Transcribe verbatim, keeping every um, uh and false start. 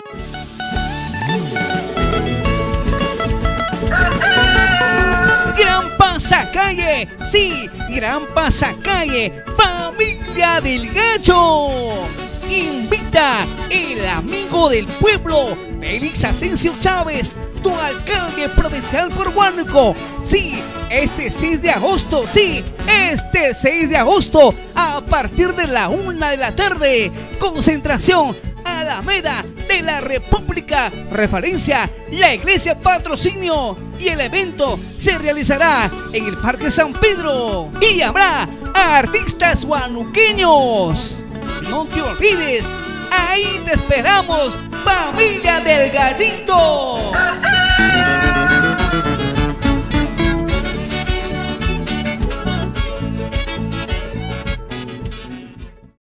Gran Pasacalle, sí, Gran Pasacalle, familia del Gallo. Invita el amigo del pueblo, Félix Asensio Chávez, tu alcalde provincial por Huánuco. Sí, este seis de agosto, sí, este seis de agosto, a partir de la una de la tarde, concentración Alameda de la República, referencia la iglesia patrocinio, y el evento se realizará en el Parque San Pedro y habrá artistas huanuqueños. No te olvides, ahí te esperamos, familia del Gallito.